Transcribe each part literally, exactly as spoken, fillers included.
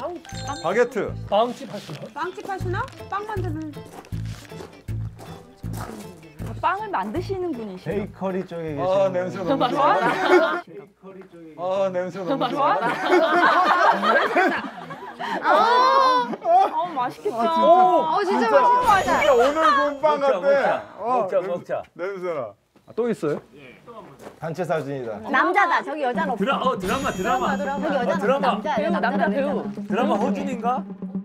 빵, 빵, 바게트. 빵집 하시나? 빵집 하시나? 빵 만드는. 아, 빵을 만드시는 분이시죠? 베이커리 쪽에 계시는 아 냄새 너무 좋아. 베이커리 쪽에 아 냄새 너무 좋아. 아, 어, 맛있겠다. 어 진짜 맛있어. 진짜 오늘 구운 빵 먹자, 같아. 먹자, 어, 먹자. 냄새나. 아, 또 있어요? 단체 사진이다. 남자다. 저기 여자는 없어. 드라, 어 드라마 드라마. 저기 어, 여자는 드라마. 남자야. 배우, 남자 배우. 드라마 허준인가?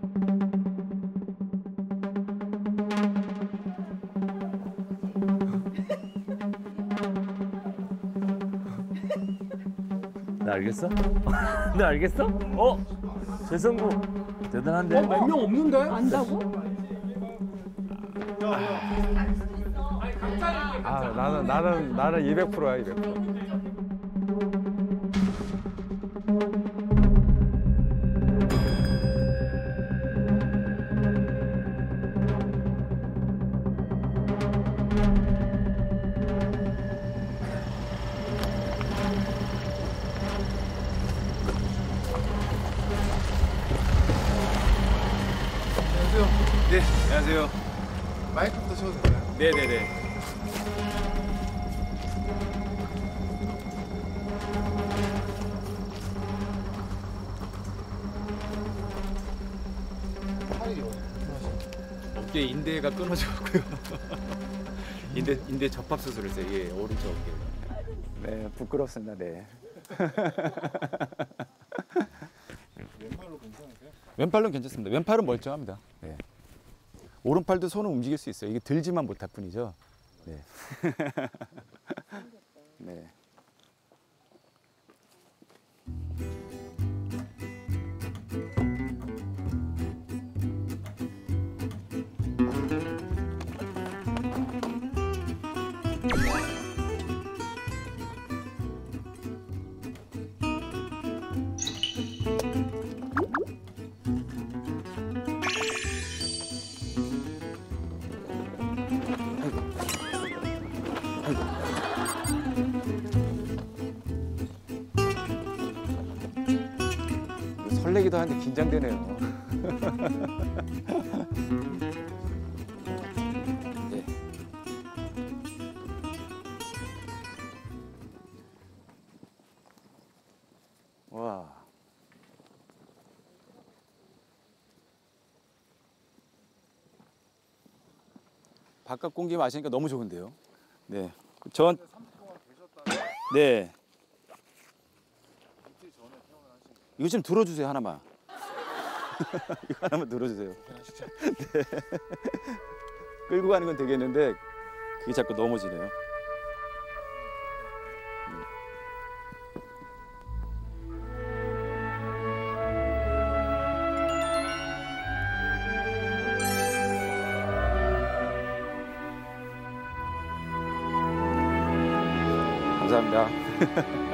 나 알겠어? 나 알겠어? 어? 재성구 대단한데? 몇 명 없는데? 안다고? 아 나는 나는 나는 이백 퍼센트야 이백 퍼센트. 네, 안녕하세요. 마이크부터 쳐도 되나요? 네네네. 어깨 인대가 끊어져고요. 인대 인대 접합 수술을 했어요. 예, 오른쪽 어깨. 네, 부끄럽습니다. 네. 왼팔로 괜찮으세요? 왼팔은 괜찮습니다. 왼팔은 멀쩡합니다. 네. 오른팔도 손을 움직일 수 있어요. 이게 들지만 못할 뿐이죠. 네. 네. 설레기도 하는데 긴장되네요. 네. 와. 바깥 공기 마시니까 너무 좋은데요. 네. 전 네. 이거 좀 들어주세요 하나만. 이거 하나만 들어주세요. 네. 끌고 가는 건 되겠는데 그게 자꾸 넘어지네요. 음. 감사합니다.